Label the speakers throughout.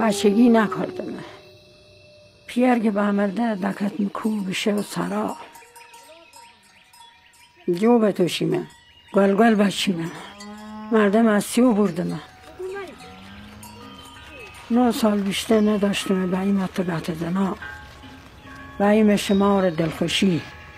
Speaker 1: بچگی نکردم. پیر که به مرده دکت مکو بشه و سرا جو بتوشیمه گل بچیمه مردم از سیو بردمه 9 سال بیشتر نداشتم به این مطبعت زنا به این شمار دلخوشی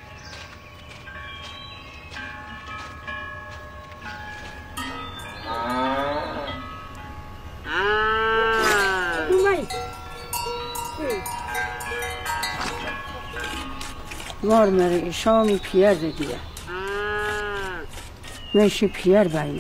Speaker 1: وار مره شامی پیر دیگه میشه پیر باینه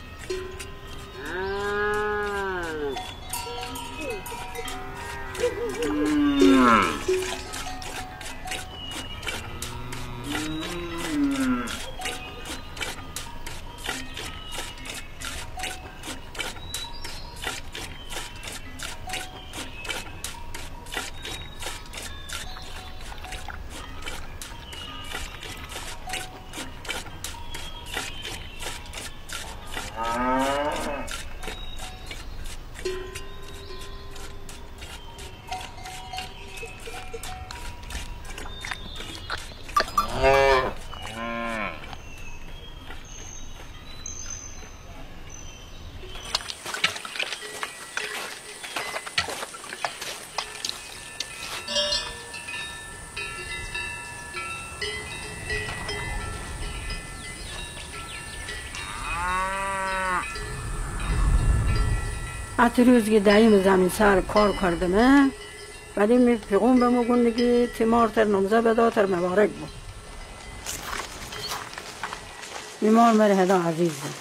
Speaker 1: حتی روز که دایم زمین سر کار کردمه بعد این پیغام به ما گونه که تیمار تر نمزه بدا تر مبارک بود بیمار مره هدا عزیز بود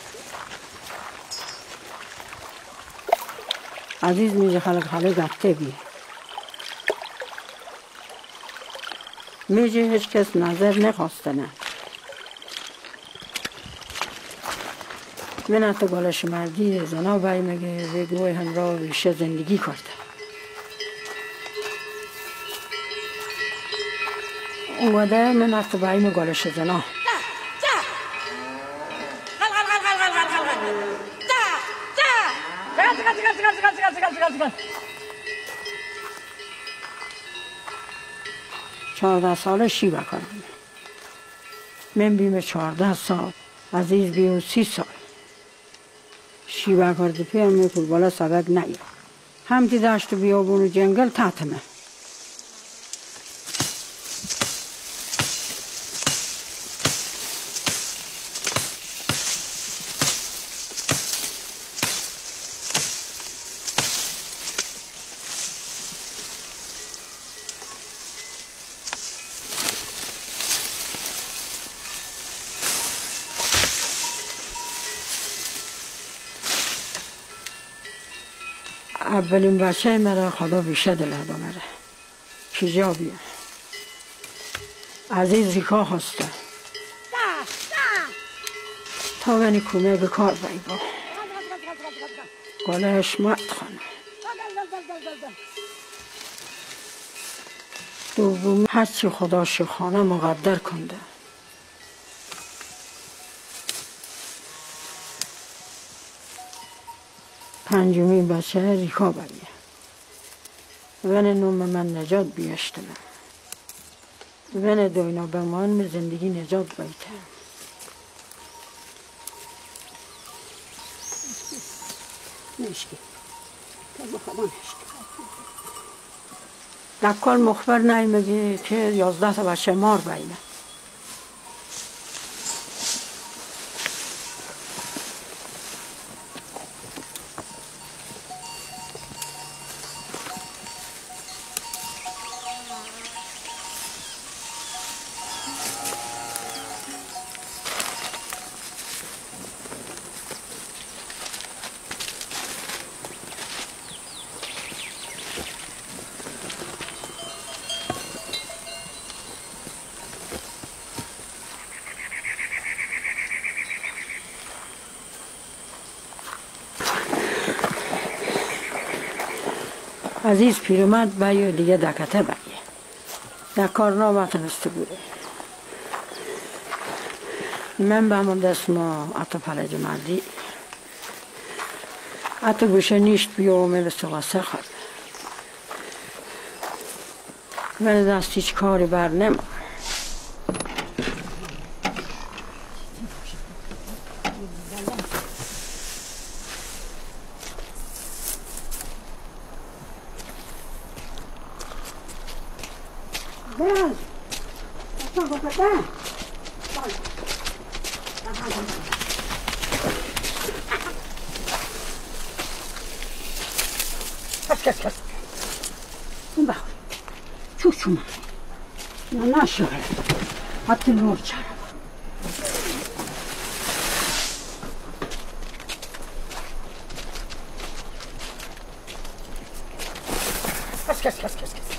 Speaker 1: عزیز میشه خلق گفته بی میشه هیچ کس نظر نخواسته نه من حتی گلش مردی زنا بای مگه ویگوی همراه ویشه زندگی کرده اومده من حتی بای مگلش زنا 14 ساله شیبه کردم من بیم 14 سال عزیز بیم 30 سال شیبه کرده پیم میکن بالا سبک نیا هم که داشت بیابون و جنگل تحتمه اولین بچه مرا خدا بیشه دل هدا مره کجا بیه عزیز ریکا هسته تا بینی کومه بکار بایی با گاله اشمت خانه دوم هرچی خدا شخانه مقدر کنده پنجمین بچه ریکا بایه ون نوم من نجات بیشتمه ون دوینا به من زندگی نجات بایته نشکی دکال مخبر نایمگی که 11 تا بچه مار باینه عزیز پیرمرد بایی دیگه دکته بایی دکار نامتنسته بوده من به همون دست ما عطا فلج مردی عطا گوشه نیشت بیو مل سغاسه خورد ولی دست هیچ کاری بر نمونه. کس این بخور چوچوم نه نشاره حتی نور چرا کس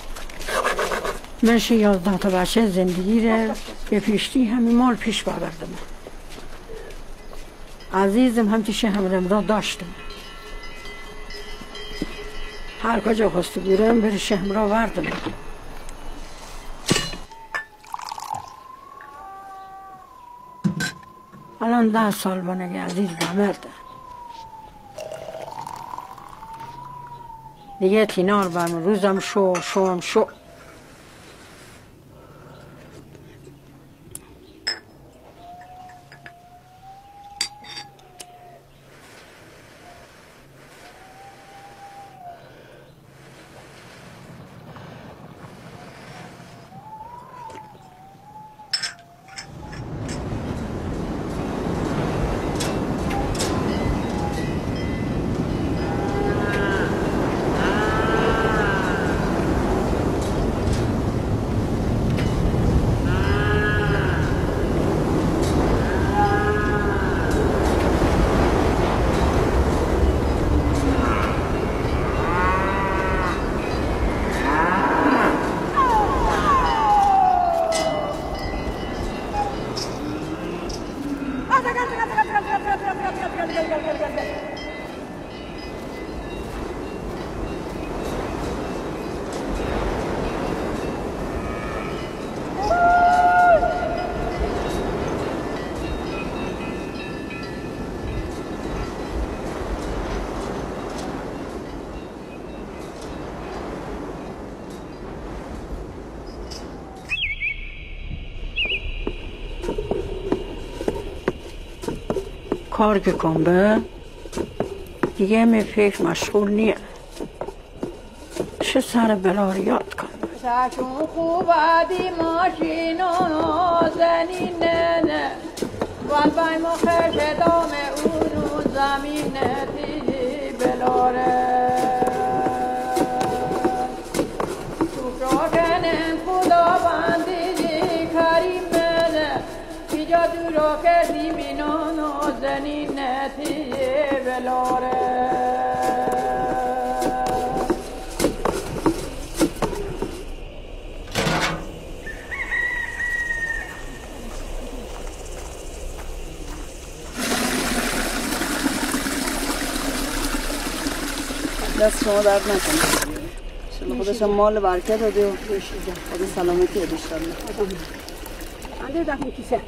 Speaker 1: منشه 11 تا بچه زندگی رو به پیشتی همین مال پیش بردم. عزیزم هم تیشه همین را داشتم. هر کجا خواسته بیرم بره شهم را وردم. الان 10 سال بانگه عزیز بمرده. دیگه تینار برم روزم شو کار که کن به دیگه می فکر مشغول نیه چه سر بلا رو یاد کن
Speaker 2: چون خوب عدی ماشینون زنین نه وان بای مخش دام اونو زمین دیدی بلاره شکرانم خدا بندی کریم نه بیجا دورو کردی بینون زنین دیدی بلاره
Speaker 3: دست شما درد نکنه شما خودش مال برکت داده و خود سلامتی ادشتر
Speaker 1: انده دقیقی کیسه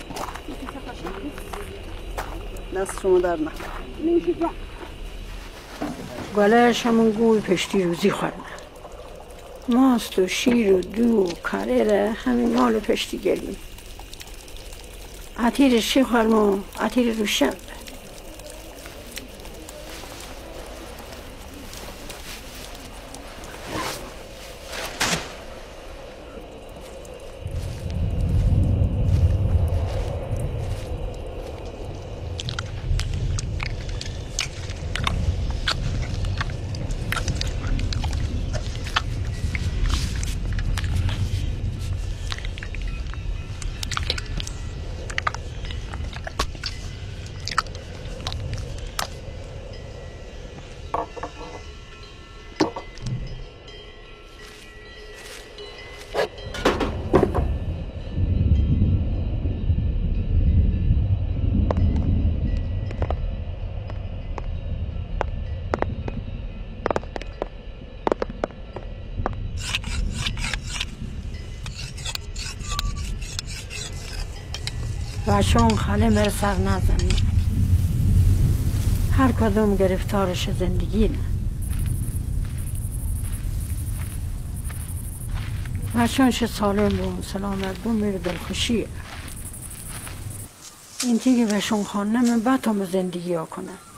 Speaker 3: دست شما درد نکنه
Speaker 1: گلهش همون گوی پشتی روزی خورمه ماست و شیر و دو و کره همین مال پشتی گرمی عطیر شی خورم و عطیر روشن بچه اون خاله مر سر نزنی هر کدوم گرفتارش زندگی نه بچه‌هاش سالم بون سلامت بون میره دلخوشیه این تیگه بهشون خانه من بعد هم زندگی ها کنه